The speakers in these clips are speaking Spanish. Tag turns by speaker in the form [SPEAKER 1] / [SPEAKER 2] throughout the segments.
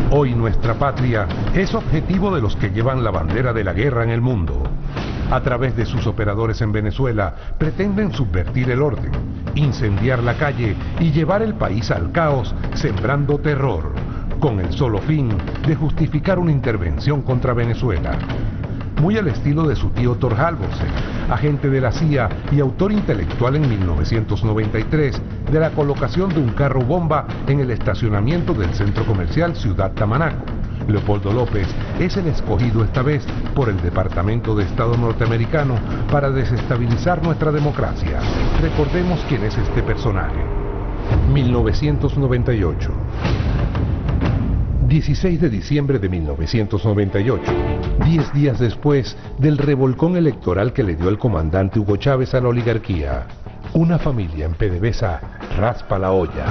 [SPEAKER 1] Hoy nuestra patria es objetivo de los que llevan la bandera de la guerra en el mundo. A través de sus operadores en Venezuela, pretenden subvertir el orden, incendiar la calle y llevar el país al caos, sembrando terror, con el solo fin de justificar una intervención contra Venezuela. Muy al estilo de su tío Thor Halvorsen, agente de la CIA y autor intelectual en 1993 de la colocación de un carro bomba en el estacionamiento del centro comercial Ciudad Tamanaco. Leopoldo López es el escogido esta vez por el Departamento de Estado norteamericano para desestabilizar nuestra democracia. Recordemos quién es este personaje. 1998. 16 de diciembre de 1998, 10 días después del revolcón electoral que le dio el comandante Hugo Chávez a la oligarquía. Una familia en PDVSA raspa la olla.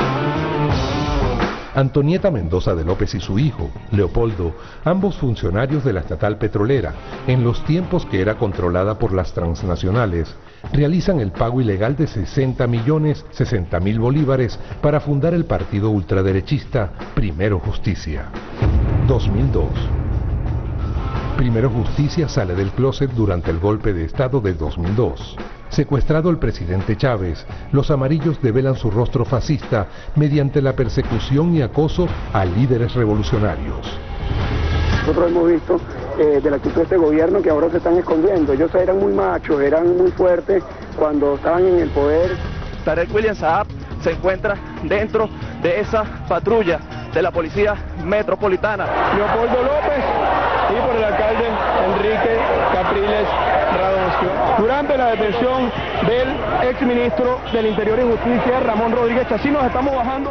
[SPEAKER 1] Antonieta Mendoza de López y su hijo, Leopoldo, ambos funcionarios de la estatal petrolera, en los tiempos que era controlada por las transnacionales, realizan el pago ilegal de 60.060.000 bolívares para fundar el partido ultraderechista Primero Justicia. 2002. Primero Justicia sale del closet durante el golpe de Estado de 2002. Secuestrado el presidente Chávez, los amarillos develan su rostro fascista mediante la persecución y acoso a líderes revolucionarios.
[SPEAKER 2] Nosotros hemos visto de la actitud de este gobierno que ahora se están escondiendo. Ellos eran muy machos, eran muy fuertes cuando estaban en el poder.
[SPEAKER 3] Tarek William Saab se encuentra dentro de esa patrulla de la Policía Metropolitana.
[SPEAKER 2] Leopoldo López y por el alcalde Enrique Capriles Radoncio. Durante la detención del exministro del Interior y Justicia, Ramón Rodríguez Chacín, nos estamos bajando.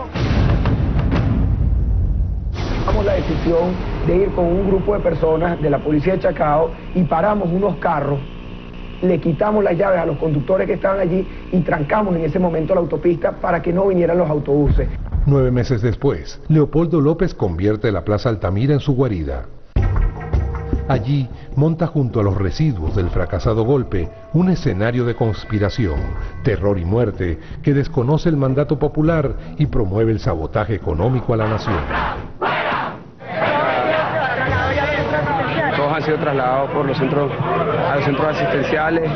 [SPEAKER 2] Tomamos la decisión de ir con un grupo de personas de la policía de Chacao y paramos unos carros, le quitamos las llaves a los conductores que estaban allí y trancamos en ese momento la autopista para que no vinieran los autobuses.
[SPEAKER 1] 9 meses después, Leopoldo López convierte la Plaza Altamira en su guarida. Allí monta junto a los residuos del fracasado golpe un escenario de conspiración, terror y muerte que desconoce el mandato popular y promueve el sabotaje económico a la nación.
[SPEAKER 2] Todos han sido trasladados por los centros asistenciales.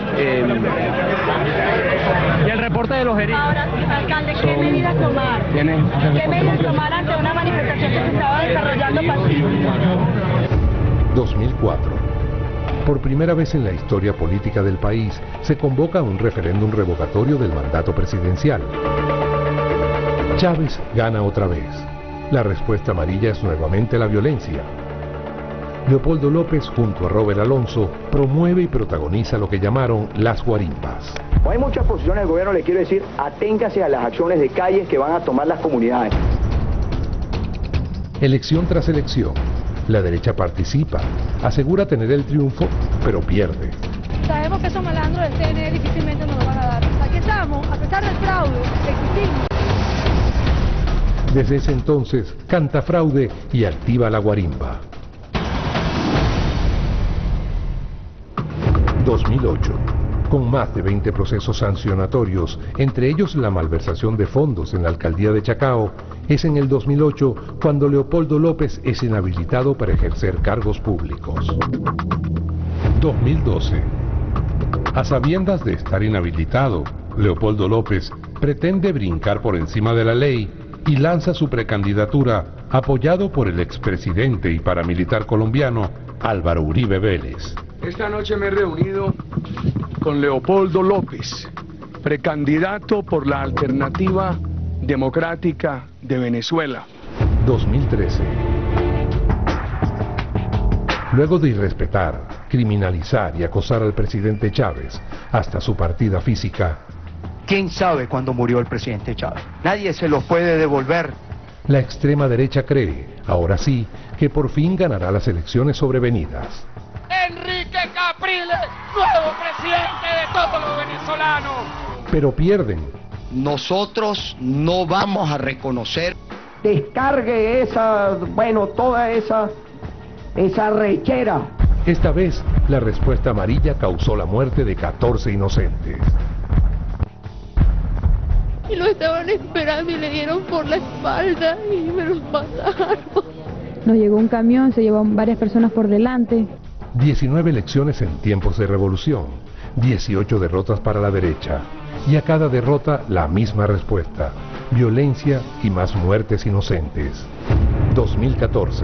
[SPEAKER 4] ¿Y el reporte de los heridos?
[SPEAKER 5] Ahora, alcalde, ¿qué medidas tomar? ¿Qué medidas tomar ante una manifestación que se estaba desarrollando pacífica?
[SPEAKER 1] 2004. Por primera vez en la historia política del país, se convoca un referéndum revocatorio del mandato presidencial. Chávez gana otra vez. La respuesta amarilla es nuevamente la violencia. Leopoldo López, junto a Robert Alonso, promueve y protagoniza lo que llamaron las guarimbas.
[SPEAKER 6] Hay muchas posiciones del gobierno, le quiero decir, aténgase a las acciones de calles que van a tomar las comunidades.
[SPEAKER 1] Elección tras elección, la derecha participa, asegura tener el triunfo, pero pierde.
[SPEAKER 7] Sabemos que esos malandros del CNE difícilmente nos lo van a dar. Aquí estamos, a pesar del fraude, existimos.
[SPEAKER 1] Desde ese entonces, canta fraude y activa la guarimba. 2008. Con más de 20 procesos sancionatorios, entre ellos la malversación de fondos en la alcaldía de Chacao, es en el 2008 cuando Leopoldo López es inhabilitado para ejercer cargos públicos. 2012. A sabiendas de estar inhabilitado, Leopoldo López pretende brincar por encima de la ley y lanza su precandidatura apoyado por el expresidente y paramilitar colombiano Álvaro Uribe Vélez.
[SPEAKER 8] Esta noche me he reunido con Leopoldo López, precandidato por la Alternativa Democrática de Venezuela.
[SPEAKER 1] 2013. Luego de irrespetar, criminalizar y acosar al presidente Chávez hasta su partida física,
[SPEAKER 9] ¿quién sabe cuándo murió el presidente Chávez? Nadie se lo puede devolver.
[SPEAKER 1] La extrema derecha cree, ahora sí, que por fin ganará las elecciones sobrevenidas.
[SPEAKER 10] Enrique Capriles, nuevo presidente de todos los venezolanos.
[SPEAKER 1] Pero pierden.
[SPEAKER 9] Nosotros no vamos a reconocer.
[SPEAKER 2] Descargue toda esa rechera.
[SPEAKER 1] Esta vez, la respuesta amarilla causó la muerte de 14 inocentes.
[SPEAKER 7] Y lo estaban esperando y le dieron por la espalda y me los mataron.
[SPEAKER 11] Nos llegó un camión, se llevaron varias personas por delante.
[SPEAKER 1] 19 elecciones en tiempos de revolución, 18 derrotas para la derecha, y a cada derrota la misma respuesta: violencia y más muertes inocentes. 2014.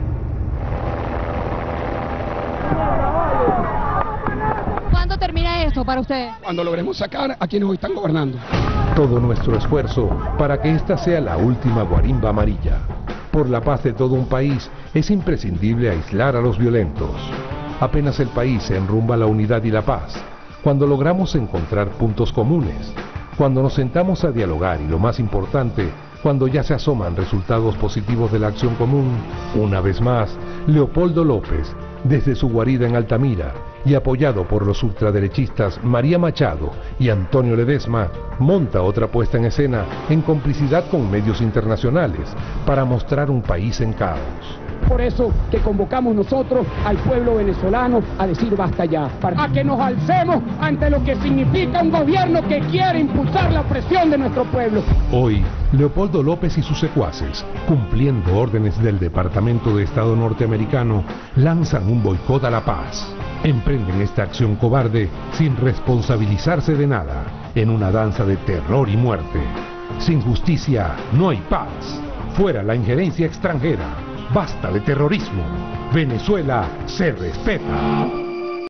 [SPEAKER 7] ¿Cuándo termina esto para ustedes?
[SPEAKER 12] Cuando logremos sacar a quienes hoy están gobernando.
[SPEAKER 1] Todo nuestro esfuerzo para que esta sea la última guarimba amarilla. Por la paz de todo un país es imprescindible aislar a los violentos. Apenas el país se enrumba a la unidad y la paz, cuando logramos encontrar puntos comunes, cuando nos sentamos a dialogar y, lo más importante, cuando ya se asoman resultados positivos de la acción común, una vez más, Leopoldo López, desde su guarida en Altamira y apoyado por los ultraderechistas María Machado y Antonio Ledesma, monta otra puesta en escena en complicidad con medios internacionales para mostrar un país en caos.
[SPEAKER 12] Por eso que convocamos nosotros al pueblo venezolano a decir basta ya, a que nos alcemos ante lo que significa un gobierno que quiere impulsar la opresión de nuestro pueblo.
[SPEAKER 1] Hoy, Leopoldo López y sus secuaces, cumpliendo órdenes del Departamento de Estado norteamericano, lanzan un boicot a la paz. Emprenden esta acción cobarde sin responsabilizarse de nada, en una danza de terror y muerte. Sin justicia no hay paz. Fuera la injerencia extranjera. Basta de terrorismo. Venezuela se respeta.